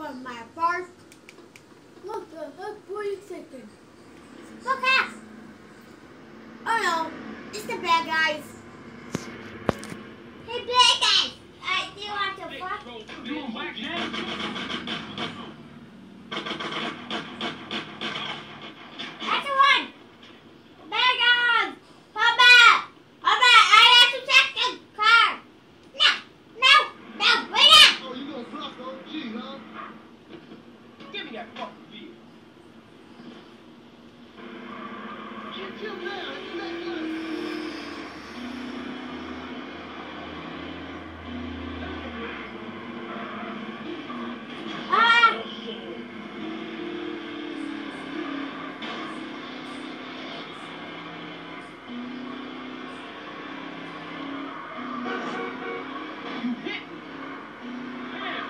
on my part. What the heck were you thinking? Look at! Oh no, it's the bad guys. Hey, bad guys! Do you want to fuck? That's the one! Bad guys! Come back! Come back! I have to check the car! No! Wait up! Oh, you gonna bluff the OG, huh? Give me that fucking beer. Get him now, isn't that good? Ah! You hit me. Man.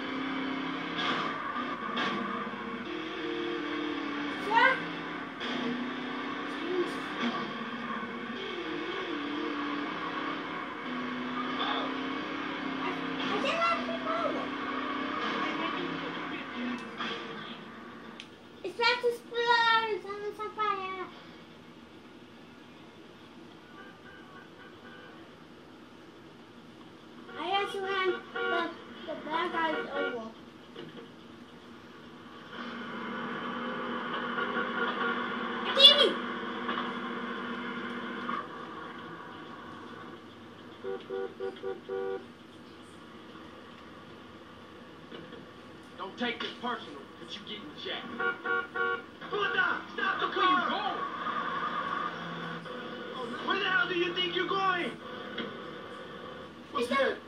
What? I did not keep over. It's about to explode! It's on fire! I have to hand the bad guys over. Give Don't take this personal, but you getting jacked. Pull it down! Stop the Where you car! going? Where the hell do you think you're going? What's It's that?